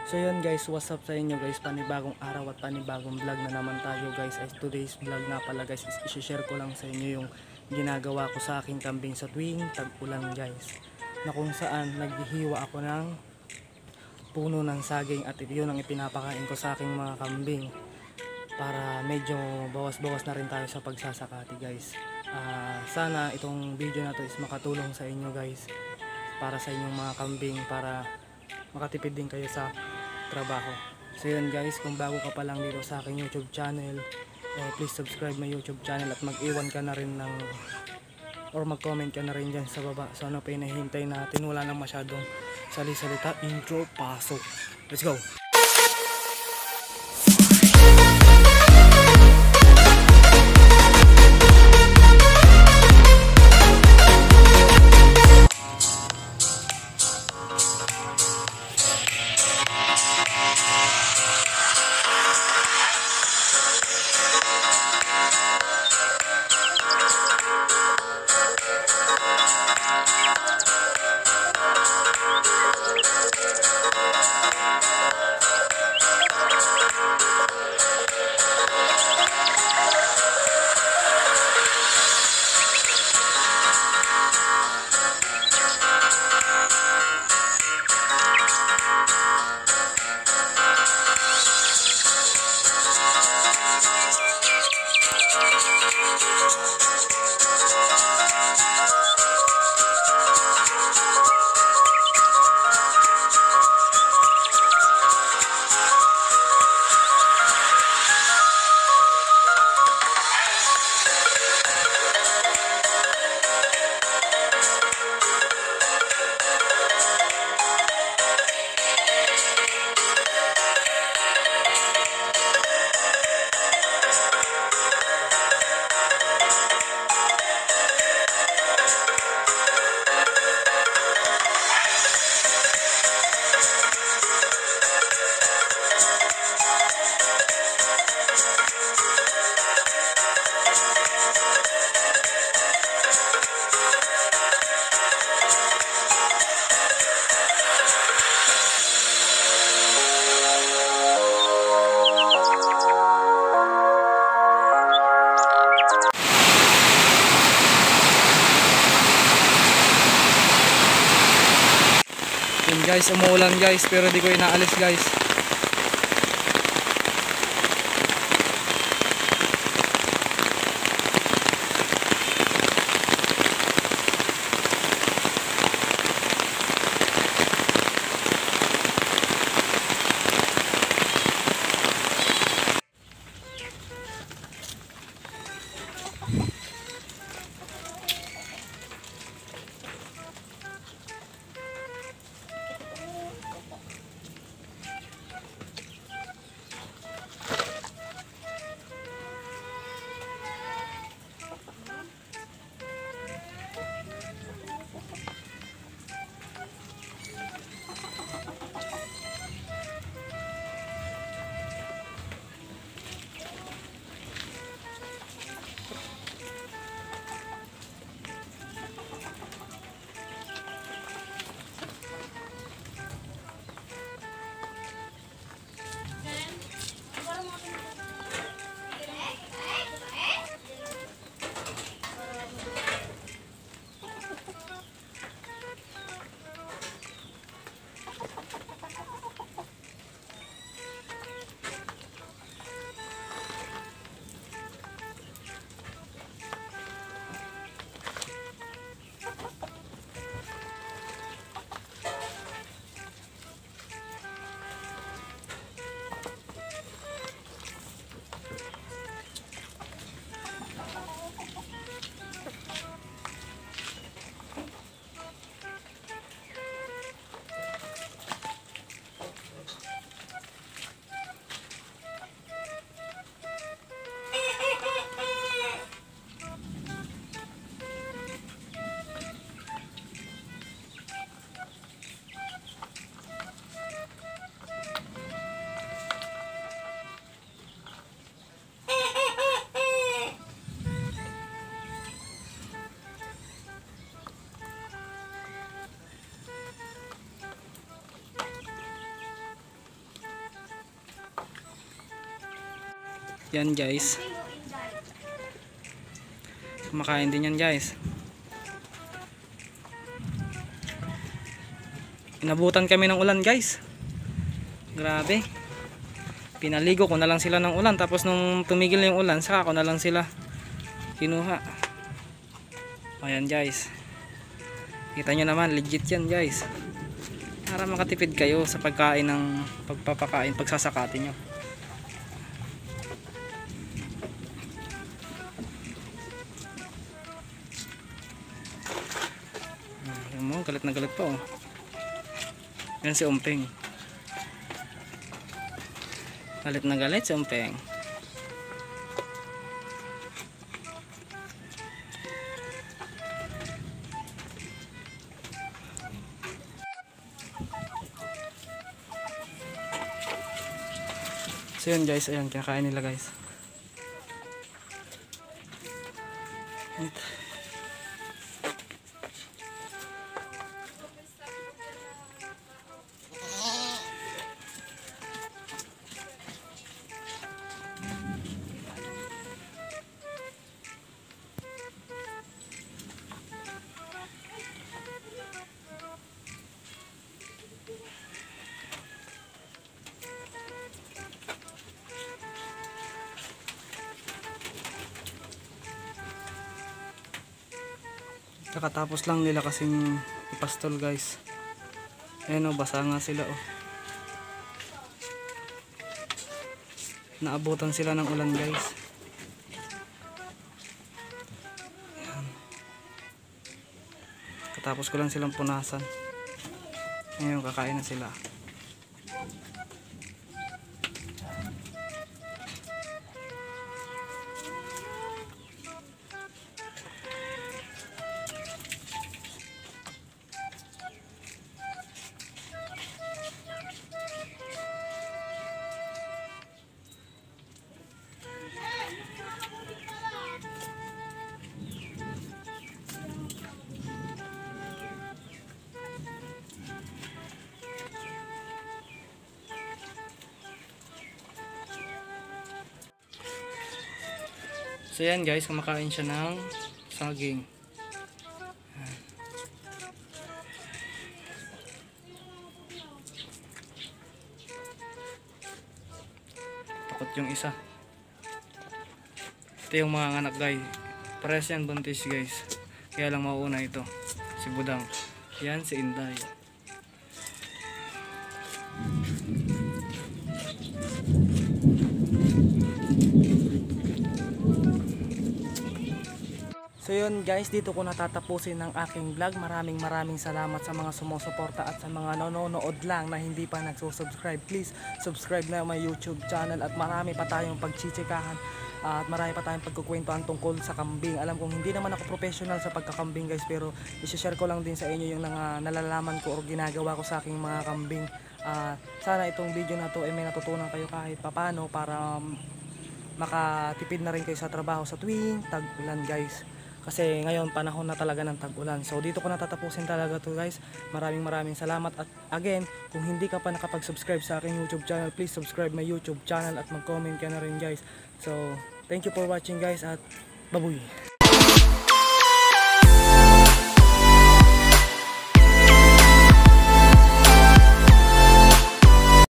So yun guys, what's up sa inyo guys, panibagong araw at panibagong vlog na naman tayo guys. As today's vlog nga pala guys, is i-share ko lang sa inyo yung ginagawa ko sa aking kambing sa tuwing tag-ulan guys, na kung saan naghihiwa ako ng puno ng saging at yun ang ipinapakain ko sa aking mga kambing para medyo bawas-bawas na rin tayo sa pagsasakati guys. Sana itong video na to is makatulong sa inyo guys, para sa inyong mga kambing, para makatipid din kayo sa trabaho. So yun guys, kung bago ka pa lang dito sa aking YouTube channel, please subscribe my YouTube channel at mag-iwan ka na rin ng or mag-comment ka na rin dyan sa baba. So ano pa hinahintay natin, wala nang masyadong sali-salita, intro, pasok. Let's go! Guys, umuulan guys, pero di ko inaalis guys. Yan guys. Kumakain din yan guys. Inabutan kami ng ulan guys. Grabe. Pinaligo ko na lang sila ng ulan. Tapos nung tumigil yung ulan, saka ko na lang sila kinuha. Ayan guys. Kita nyo naman, legit yan guys. Para makatipid kayo sa pagkain ng pagpapakain, pagsasakati nyo. Ayan mo, galit na galit pa oh. Yan si Umpeng. Galit na galit si Umpeng. So yun guys, ayan, kinakain nila guys. Kakatapos lang nila kasing ipastol guys. Ayan o, basa nga sila o. Naabutan sila ng ulan guys. Ayan. Katapos ko lang silang punasan. Ngayon kakain na sila. So yan guys, kumakain siya ng saging. Takot yung isa. Ito yung mga anak guys. Parehas yan buntis guys. Kaya lang mauuna ito. Si Budang. Yan si Inday. So yun guys, dito ko natatapusin ang aking vlog. Maraming salamat sa mga sumusuporta at sa mga nanonood lang na hindi pa nagsusubscribe. Please subscribe na my YouTube channel at marami pa tayong pagchichikahan at marami pa tayong pagkukwentuhan tungkol sa kambing. Alam kong hindi naman ako professional sa pagkakambing guys, pero i-share ko lang din sa inyo yung nalalaman ko o ginagawa ko sa aking mga kambing. Sana itong video na to ay may natutunan kayo kahit papano para makatipid na rin kayo sa trabaho sa tuwing tag-ulan guys. Kasi ngayon panahon na talaga ng tag-ulan. So dito ko natatapusin talaga to guys. Maraming salamat. At again, kung hindi ka pa nakapag-subscribe sa aking YouTube channel, please subscribe my YouTube channel at mag-comment ka na rin guys. So thank you for watching guys at babuy.